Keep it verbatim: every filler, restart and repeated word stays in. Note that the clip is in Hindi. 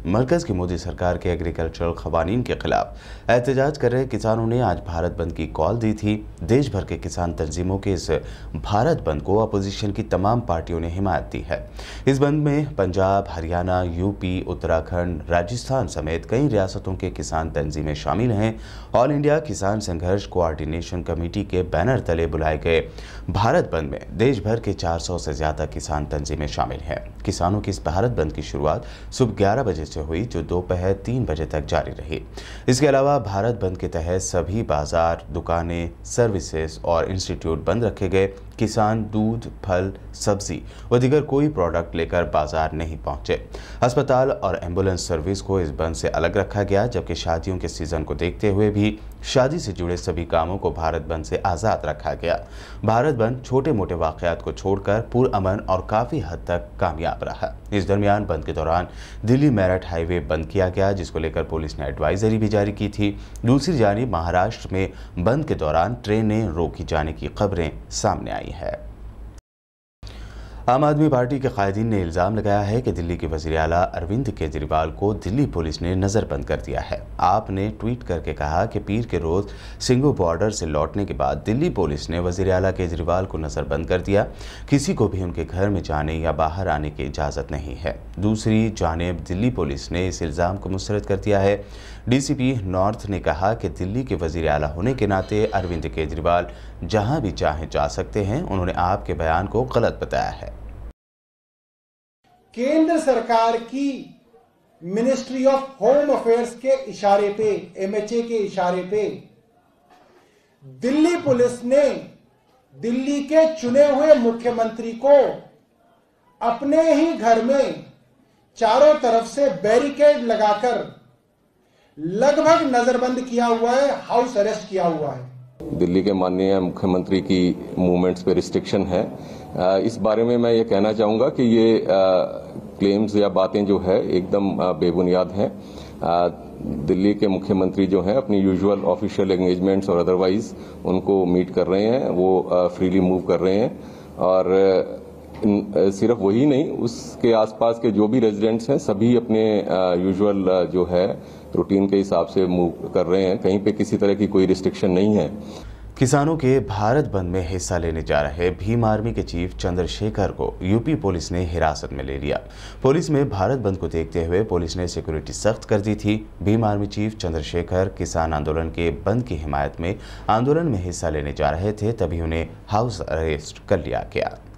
मरकज की मोदी सरकार के एग्रीकल्चरल खवानीन के खिलाफ एहतजाज कर रहे किसानों ने आज भारत बंद की कॉल दी थी। देश भर के किसान तंजीमों के इस भारत बंद को अपोजिशन की तमाम पार्टियों ने हिमायत दी है। इस बंद में पंजाब, हरियाणा, यूपी, उत्तराखंड, राजस्थान समेत कई रियासतों के किसान तंजीमें शामिल हैं। ऑल इंडिया किसान संघर्ष कोऑर्डिनेशन कमेटी के बैनर तले बुलाए गए भारत बंद में देश भर के चार सौ से ज्यादा किसान तंजीमें शामिल हैं। किसानों की इस भारत बंद की शुरुआत सुबह ग्यारह बजे से हुई, जो दोपहर तीन बजे तक जारी रही। इसके अलावा भारत बंद के तहत सभी बाजार, दुकानें, सर्विसेज और इंस्टीट्यूट बंद रखे गए। किसान दूध, फल, सब्जी व दीगर कोई प्रोडक्ट लेकर बाजार नहीं पहुंचे। अस्पताल और एम्बुलेंस सर्विस को इस बंद से अलग रखा गया, जबकि शादियों के सीजन को देखते हुए भी शादी से जुड़े सभी कामों को भारत बंद से आज़ाद रखा गया। भारत बंद छोटे मोटे वाक़यात को छोड़कर पुरअमन और काफ़ी हद तक कामयाब रहा। इस दरमियान बंद के दौरान दिल्ली मेरठ हाईवे बंद किया गया, जिसको लेकर पुलिस ने एडवाइजरी भी जारी की थी। दूसरी जानिब महाराष्ट्र में बंद के दौरान ट्रेनें रोकी जाने की खबरें सामने आई है। आम आदमी पार्टी के कायदीन ने इल्ज़ाम लगाया है कि दिल्ली के वज़ीर आला अरविंद केजरीवाल को दिल्ली पुलिस ने नज़रबंद कर दिया है। आप ने ट्वीट करके कहा कि पीर के रोज़ सिंघू बॉर्डर से लौटने के बाद दिल्ली पुलिस ने वज़ीर आला केजरीवाल को नज़रबंद कर दिया। किसी को भी उनके घर में जाने या बाहर आने की इजाज़त नहीं है। दूसरी जानिब दिल्ली पुलिस ने इस इल्ज़ाम को मुस्तरद कर दिया है। डीसीपी नॉर्थ ने कहा कि दिल्ली के वज़ीर आला होने के नाते अरविंद केजरीवाल जहाँ भी चाहें जा सकते हैं। उन्होंने आपके बयान को गलत बताया है। केंद्र सरकार की मिनिस्ट्री ऑफ होम अफेयर्स के इशारे पे, एमएचए के इशारे पे दिल्ली पुलिस ने दिल्ली के चुने हुए मुख्यमंत्री को अपने ही घर में चारों तरफ से बैरिकेड लगाकर लगभग नजरबंद किया हुआ है, हाउस अरेस्ट किया हुआ है। दिल्ली के माननीय मुख्यमंत्री की मूवमेंट्स पे रिस्ट्रिक्शन है। इस बारे में मैं ये कहना चाहूँगा कि ये क्लेम्स या बातें जो है एकदम बेबुनियाद हैं। दिल्ली के मुख्यमंत्री जो हैं अपनी यूजुअल ऑफिशियल एंगेजमेंट्स और अदरवाइज उनको मीट कर रहे हैं, वो फ्रीली मूव कर रहे हैं। और सिर्फ वही नहीं, उसके आसपास के जो भी रेजिडेंट्स हैं सभी अपने यूजुअल जो है रूटीन के हिसाब से मूव कर रहे हैं। कहीं पे किसी तरह की कोई रिस्ट्रिक्शन नहीं है। किसानों के भारत बंद में हिस्सा लेने जा रहे भीम आर्मी के चीफ चंद्रशेखर को यूपी पुलिस ने हिरासत में ले लिया। पुलिस में भारत बंद को देखते हुए पुलिस ने सिक्योरिटी सख्त कर दी थी। भीम आर्मी चीफ चंद्रशेखर किसान आंदोलन के बंद की हिमायत में आंदोलन में हिस्सा लेने जा रहे थे, तभी उन्हें हाउस अरेस्ट कर लिया गया।